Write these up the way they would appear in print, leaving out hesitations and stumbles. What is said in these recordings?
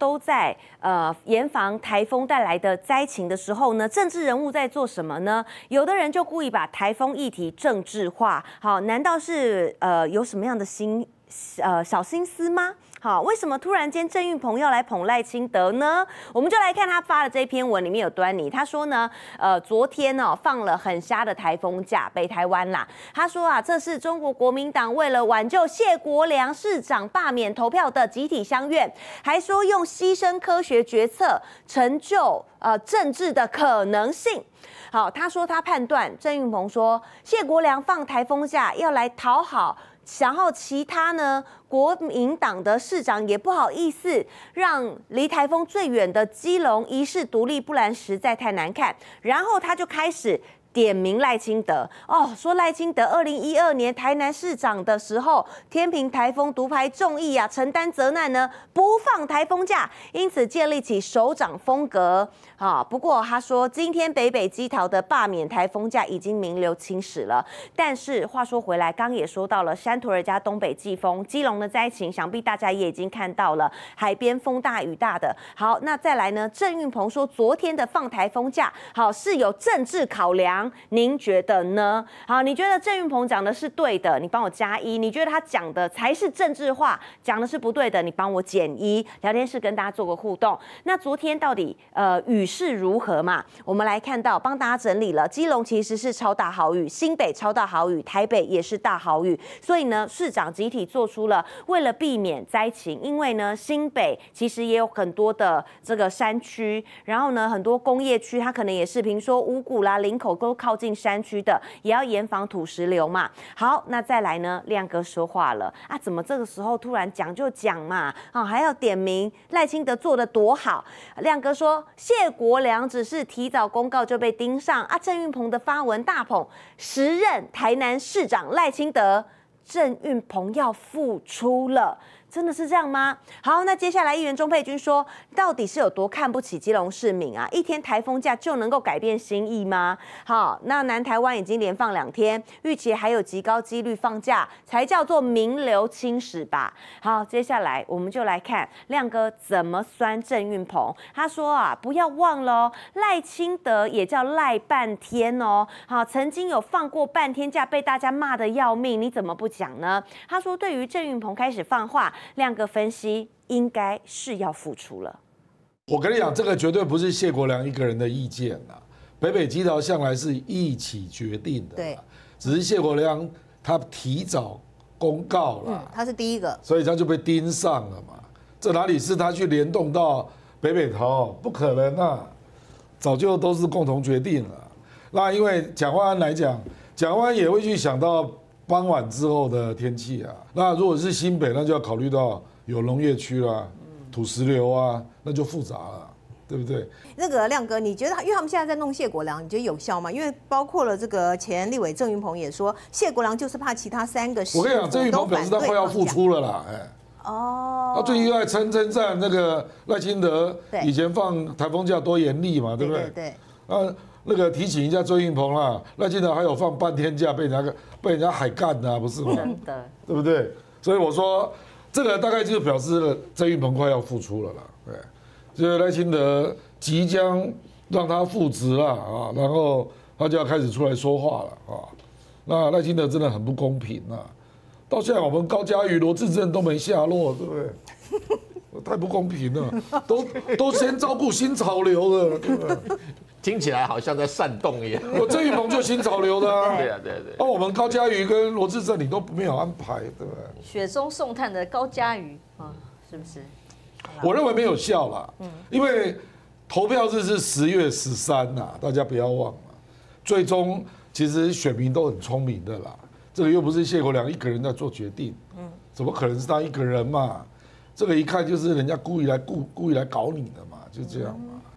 都在严防台风带来的灾情的时候呢，政治人物在做什么呢？有的人就故意把台风议题政治化，好，难道是有什么样的小心思吗？好，为什么突然间郑运鹏要来捧赖清德呢？我们就来看他发的这篇文里面有端倪。他说呢，昨天放了很瞎的台风假，北台湾啦。他说啊，这是中国国民党为了挽救谢国良市长罢免投票的集体相怨，还说用牺牲科学决策成就政治的可能性。好，他说他判断郑运鹏说谢国良放台风假要来讨好。然后其他呢，国民党的市长也不好意思让离台风最远的基隆一市独立，不然实在太难看。然后他就开始点名赖清德说赖清德2012年台南市长的时候，天平台风独排众议啊，承担责难呢，不放台风假，因此建立起首长风格。不过他说今天北北基桃的罢免台风假已经名留青史了。但是话说回来，刚也说到了山图尔加东北季风，基隆的灾情，想必大家也已经看到了，海边风大雨大的。好，那再来呢？郑运鹏说昨天的放台风假，是有政治考量。您觉得呢？好，你觉得郑运鹏讲的是对的，你帮我加1；你觉得他讲的才是政治化，讲的是不对的，你帮我减1。聊天室跟大家做个互动。那昨天到底雨势如何嘛？我们来看到，帮大家整理了，基隆其实是超大豪雨，新北超大豪雨，台北也是大豪雨。所以呢，市长集体做出了为了避免灾情，因为呢，新北其实也有很多的这个山区，然后呢，很多工业区，它可能也是，比如说五股啦、林口都靠近山区的，也要严防土石流嘛。好，那再来呢，亮哥说话了啊，怎么这个时候突然讲就讲嘛？还要点名赖清德做得多好。亮哥说，谢国良只是提早公告就被盯上啊。郑运鹏的发文大捧时任台南市长赖清德，郑运鹏要复出了。真的是这样吗？好，那接下来议员钟佩君说，到底是有多看不起基隆市民啊？一天台风假就能够改变心意吗？好，那南台湾已经连放2天，预期还有极高几率放假，才叫做名留青史吧。好，接下来我们就来看亮哥怎么酸郑运鹏。他说啊，不要忘了赖清德也叫赖半天哦。好，曾经有放过半天假，被大家骂得要命，你怎么不讲呢？他说，对于郑运鹏开始放话。亮哥分析，应该是要付出了。 我跟你讲，这个绝对不是谢国良一个人的意见啦，北北基桃向来是一起决定的，对，只是谢国良他提早公告了， 他是第一个， 所以他就被盯上了嘛。这哪里是他去联动到北北桃？不可能啊，早就都是共同决定了。那因为蒋万安来讲，蒋万安也会去想到傍晚之后的天气啊，那如果是新北，那就要考虑到有农业区啦、土石流啊，那就复杂了，对不对？ 那个亮哥，你觉得，因为他们现在在弄谢国良，你觉得有效吗？因为包括了这个前立委郑运鹏也说，谢国良就是怕其他3个市府都反对放假。 我跟你讲，郑运鹏表示他快要复出了啦，他最近在称赞那个赖清德以前放台风假多严厉嘛，对不对？对。那个提醒一下郑运鹏啦，赖清德还有放半天假被人家海干啊，不是吗？ 真的， 对不对？所以我说，这个大概就表示了郑运鹏快要复出了啦，对，就是赖清德即将让他复职了啊，然后他就要开始出来说话了啊。那赖清德真的很不公平啊，到现在我们高嘉瑜、罗致政都没下落，对不对？太不公平了，都先照顾新潮流了，对不对？ 听起来好像在煽动一样。 我郑运鹏就新潮流的啊。 对啊，对。 我们高嘉瑜跟罗致政你都没有安排，对不对？ 雪中送炭的高嘉瑜啊，是不是？ 我认为没有效啦，因为投票日是10月13呐，大家不要忘了。最终其实选民都很聪明的啦，这个又不是谢国良一个人在做决定，怎么可能是他一个人嘛？这个一看就是人家故意来搞你的嘛，就这样嘛。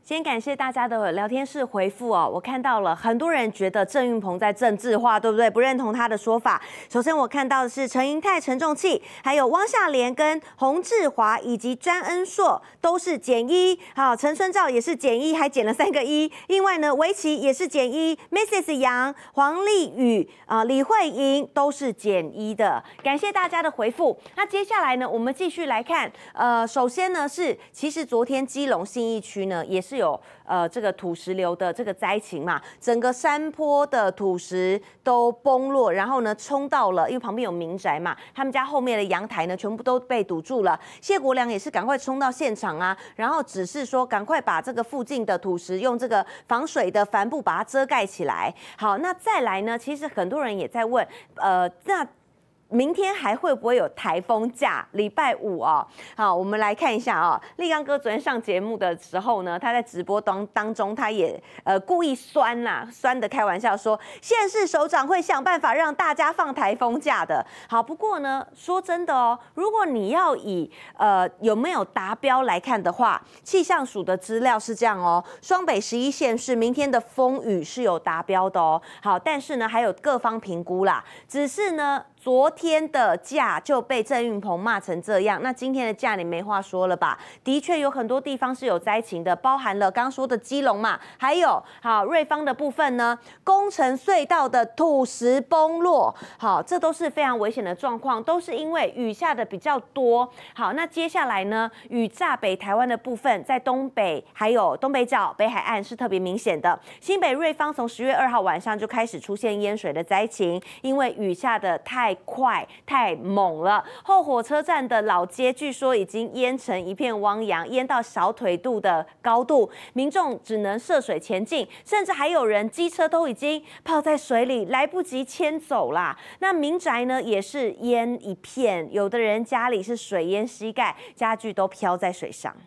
先感谢大家的聊天室回复哦，我看到了很多人觉得郑运鹏在政治化，对不对？不认同他的说法。首先我看到的是陈盈泰、陈仲器，还有汪夏莲跟洪志华以及詹恩硕都是减1，好，陈春照也是减1，还减了3个1。另外呢，围棋也是减1 ，Mrs. 杨、黄丽宇、李慧莹都是减1的。感谢大家的回复。那接下来呢，我们继续来看，首先呢是，其实昨天基隆信义区呢也是有这个土石流的这个灾情嘛，整个山坡的土石都崩落，然后呢冲到了，因为旁边有民宅嘛，他们家后面的阳台呢全部都被堵住了。谢国良也是赶快冲到现场啊，然后只是说赶快把这个附近的土石用这个防水的帆布把它遮盖起来。好，那再来呢，其实很多人也在问，那明天还会不会有台风假？礼拜5哦，好，我们来看一下哦。立刚哥昨天上节目的时候呢，他在直播当中，他也故意酸的开玩笑说，县市首长会想办法让大家放台风假的。好，不过呢，说真的哦，如果你要以有没有达标来看的话，气象署的资料是这样哦，双北11县市明天的风雨是有达标的哦。好，但是呢，还有各方评估啦，只是呢，昨天的假就被郑运鹏骂成这样，那今天的假你没话说了吧？的确有很多地方是有灾情的，包含了刚刚说的基隆嘛，还有好瑞芳的部分呢，工程隧道的土石崩落，好，这都是非常危险的状况，都是因为雨下的比较多。好，那接下来呢，雨炸北台湾的部分，在东北还有东北角、北海岸是特别明显的。新北瑞芳从10月2号晚上就开始出现淹水的灾情，因为雨下的太快太猛了，后火车站的老街据说已经淹成一片汪洋，淹到小腿肚的高度，民众只能涉水前进，甚至还有人机车都已经泡在水里，来不及牵走啦。那民宅呢也是淹一片，有的人家里是水淹膝盖，家具都飘在水上。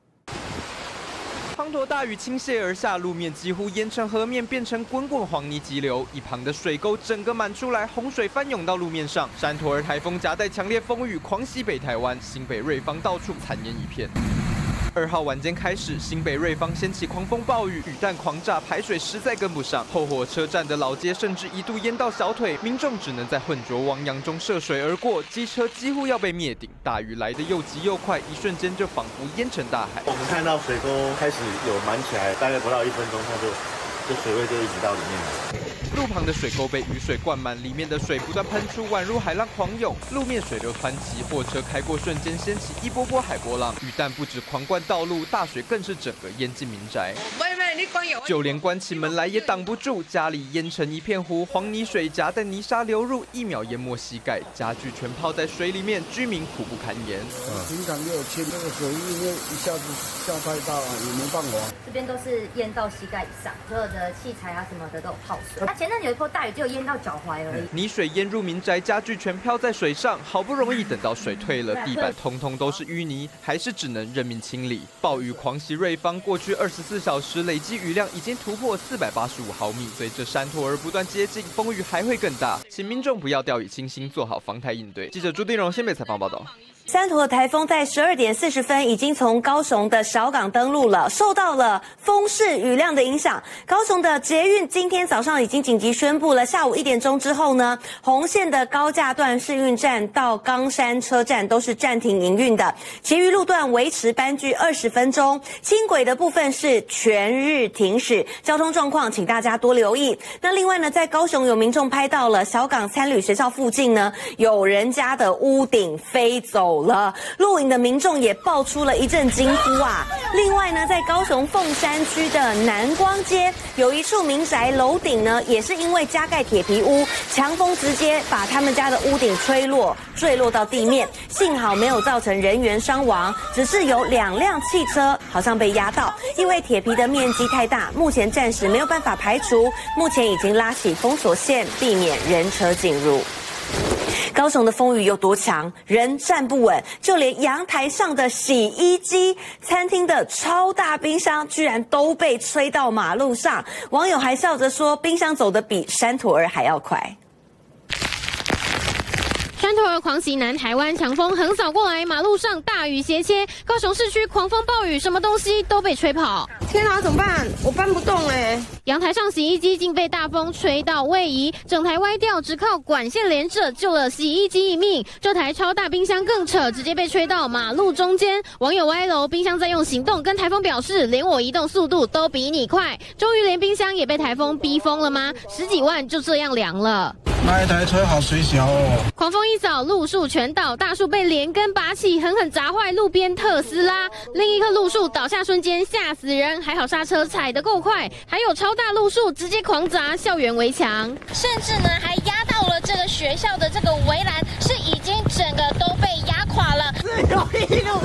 滂沱大雨倾泻而下，路面几乎淹成河面，变成滚滚黄泥急流。一旁的水沟整个满出来，洪水翻涌到路面上。山陀儿台风夹带强烈风雨狂袭北台湾，新北瑞芳到处惨淹一片。2号晚间开始，新北瑞芳掀起狂风暴雨，雨弹狂炸，排水实在跟不上。后火车站的老街甚至一度淹到小腿，民众只能在浑浊汪洋中涉水而过，机车几乎要被灭顶。大雨来得又急又快，一瞬间就仿佛淹成大海。 我们看到水沟开始有满起来，大概不到1分钟，它这水位就一直到里面来。 路旁的水沟被雨水灌满，里面的水不断喷出，宛如海浪狂涌。路面水流湍急，货车开过瞬间掀起一波波海波浪。雨弹不止狂灌道路，大水更是整个淹进民宅。就连关起门来也挡不住，家里淹成一片湖，黄泥水夹带泥沙流入，一秒淹没膝盖，家具全泡在水里面，居民苦不堪言。 平常就有清那个水，因为一下子下太大了，也没办法。 这边都是淹到膝盖以上，所有的器材啊什么的都有泡水。前阵有一波大雨，就淹到脚踝而已。 泥水淹入民宅，家具全漂在水上，好不容易等到水退了，地板通通都是淤泥，还是只能任命清理。暴雨狂袭瑞芳，过去24小时累积雨量已经突破485毫米。随着山陀儿不断接近，风雨还会更大，请民众不要掉以轻心，做好防台应对。记者朱定荣新北采访报道。 山陀台风在12点40分已经从高雄的小港登陆了，受到了风势雨量的影响。高雄的捷运今天早上已经紧急宣布了，下午1点钟之后呢，红线的高架段试运站到冈山车站都是暂停营运的，其余路段维持班距20分钟。轻轨的部分是全日停驶，交通状况请大家多留意。那另外呢，在高雄有民众拍到了小港参旅学校附近呢，有人家的屋顶飞走了，录影的民众也爆出了一阵惊呼啊！另外呢，在高雄凤山区的南光街，有一处民宅楼顶呢，也是因为加盖铁皮屋，强风直接把他们家的屋顶坠落到地面，幸好没有造成人员伤亡，只是有2辆汽车好像被压到，因为铁皮的面积太大，目前暂时没有办法排除，目前已经拉起封锁线，避免人车进入。高雄的风雨有多强，人站不稳，就连阳台上的洗衣机、餐厅的超大冰箱居然都被吹到马路上。网友还笑着说，冰箱走得比山陀儿还要快。 山头儿狂袭南台湾，强风横扫过来，马路上大雨斜切，高雄市区狂风暴雨，什么东西都被吹跑。 天啊，怎么办？我搬不动哎！ 阳台上洗衣机竟被大风吹到位移，整台歪掉，只靠管线连着救了洗衣机一命。这台超大冰箱更扯，直接被吹到马路中间。网友歪楼，冰箱在用行动跟台风表示，连我移动速度都比你快。终于连冰箱也被台风逼疯了吗？10几万就这样凉了。 那一台车好水小哦！ 狂风一扫，路树全倒，大树被连根拔起，狠狠砸坏路边特斯拉。另一棵路树倒下瞬间吓死人，还好刹车踩得够快。还有超大路树直接狂砸校园围墙， 甚至呢还压到了这个学校的这个围栏，是已经整个都被压垮了。自由一路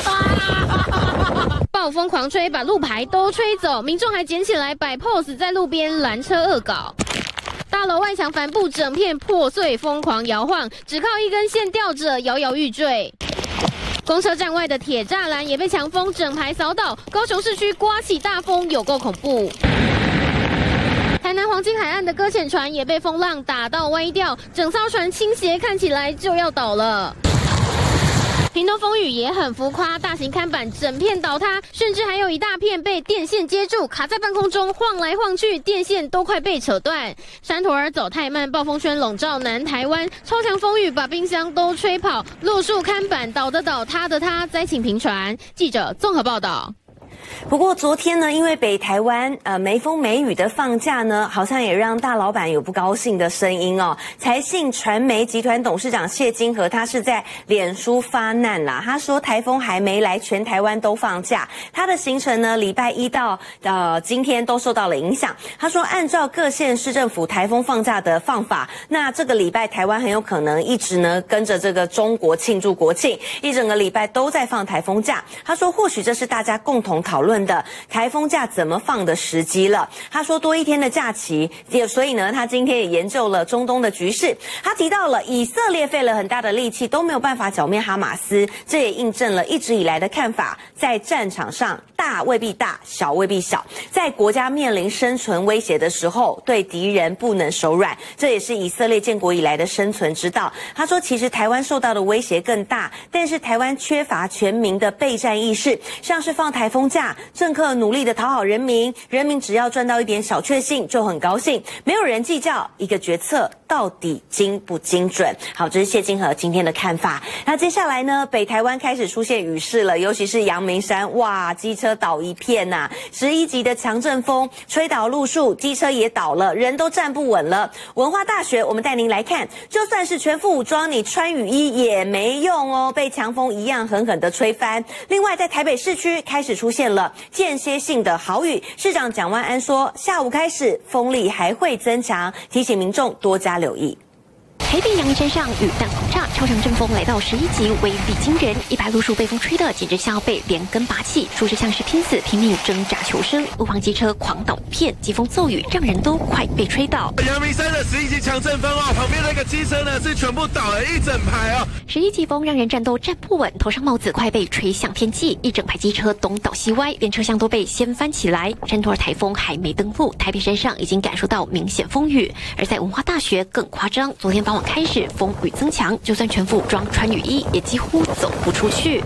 暴风狂吹，把路牌都吹走，民众还捡起来摆 pose 在路边拦车恶搞。大楼外墙帆布整片破碎，疯狂摇晃，只靠一根线吊着，摇摇欲坠。公车站外的铁栅栏也被强风整排扫倒，高雄市区刮起大风，有够恐怖。台南黄金海岸的搁浅船也被风浪打到歪掉，整艘船倾斜，看起来就要倒了。屏东风雨也很浮夸，大型看板整片倒塌，甚至还有一大片被电线接住，卡在半空中晃来晃去，电线都快被扯断。山头儿走太慢，暴风圈笼罩南台湾，超强风雨把冰箱都吹跑，路树看板倒的倒，塌的塌，灾情频传。记者综合报道。 不过昨天呢，因为北台湾没风没雨的放假呢，好像也让大老板有不高兴的声音哦。财信传媒集团董事长谢金河，他是在脸书发难啦。他说台风还没来，全台湾都放假，他的行程呢，礼拜一到今天都受到了影响。他说，按照各县市政府台风放假的放法，那这个礼拜台湾很有可能一直呢跟着这个中国庆祝国庆，一整个礼拜都在放台风假。他说，或许这是大家共同讨论的台风假怎么放的时机了。他说多一天的假期，所以呢，他今天也研究了中东的局势。他提到了以色列费了很大的力气都没有办法剿灭哈马斯，这也印证了一直以来的看法，在战场上大未必大，小未必小，在国家面临生存威胁的时候，对敌人不能手软，这也是以色列建国以来的生存之道。他说，其实台湾受到的威胁更大，但是台湾缺乏全民的备战意识，像是放台风假，政客努力的讨好人民，人民只要赚到一点小确幸就很高兴，没有人计较一个决策到底精不精准。好，这是谢金河今天的看法。那接下来呢，北台湾开始出现雨势了，尤其是阳明山，哇，机车倒一片呐！11级的强阵风吹倒路树，机车也倒了，人都站不稳了。文化大学，我们带您来看，就算是全副武装，你穿雨衣也没用哦，被强风一样狠狠的吹翻。另外，在台北市区开始出现了间歇性的豪雨，市长蒋万安说，下午开始风力还会增强，提醒民众多加留意。 台北阳明山上雨弹轰炸，超强阵风来到11级，威力惊人，100路树被风吹的简直像要被连根拔起，数十像是拼死拼命挣扎求生，路旁机车狂倒一片，疾风骤雨让人都快被吹倒。 阳明山的11级强阵风哦，旁边那个机车呢是全部倒了一整排哦。 11级风让人站都站不稳，头上帽子快被吹向天际，一整排机车东倒西歪，连车厢都被掀翻起来。山头儿台风还没登陆，台北山上已经感受到明显风雨，而在文化大学更夸张，昨天傍晚开始风雨增强，就算全副武装穿雨衣，也几乎走不出去。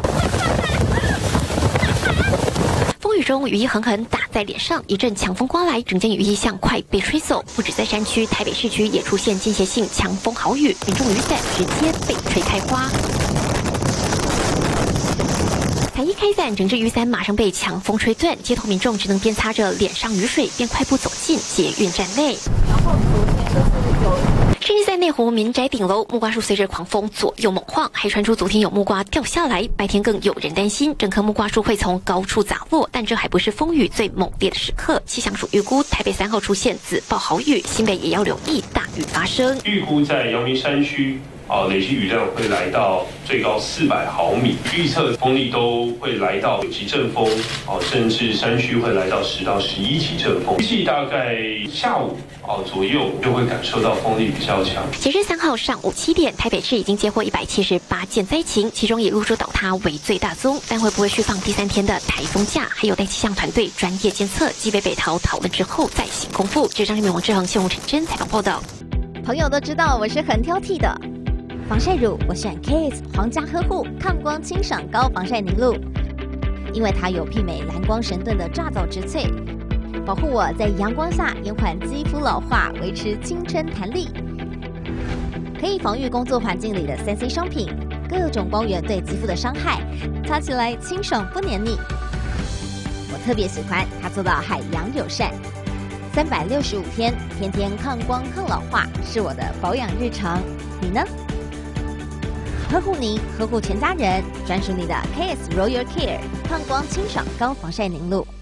风雨中，雨衣狠狠打在脸上，一阵强风刮来，整件雨衣像快被吹走。不止在山区，台北市区也出现间歇性强风豪雨，民众雨伞直接被吹开花。才一开伞，整只雨伞马上被强风吹断，街头民众只能边擦着脸上雨水，边快步走进捷运站内。然后昨天就是有。甚至在内湖民宅顶楼，木瓜树随着狂风左右猛晃，还传出昨天有木瓜掉下来。白天更有人担心整棵木瓜树会从高处砸落，但这还不是风雨最猛烈的时刻。气象署预估台北3号出现紫暴豪雨，新北也要留意大雨发生。 预估在阳明山区累积雨量会来到最高400毫米，预测风力都会来到9级阵风，甚至山区会来到10到11级阵风。预计大概下午左右就会感受到风力比较强。 截至3号上午7点，台北市已经接获178件灾情，其中以路树倒塌为最大宗。但会不会释放第3天的台风假，还有待气象团队专业监测、基北北桃讨论之后再行公布。这张是王志恒、谢宏、陈真采访报道。 朋友都知道我是很挑剔的。 防晒乳我选 KISS 皇家呵护抗光清爽高防晒凝露，因为它有媲美蓝光神盾的抓藻植萃，保护我在阳光下延缓肌肤老化，维持青春弹力。可以防御工作环境里的3C 商品，各种光源对肌肤的伤害，擦起来清爽不黏腻。我特别喜欢它做到海洋友善，365天，天天抗光抗老化，是我的保养日常。你呢？呵护你，呵护全家人，专属你的 KISS Royal Care 抗光清爽高防晒凝露。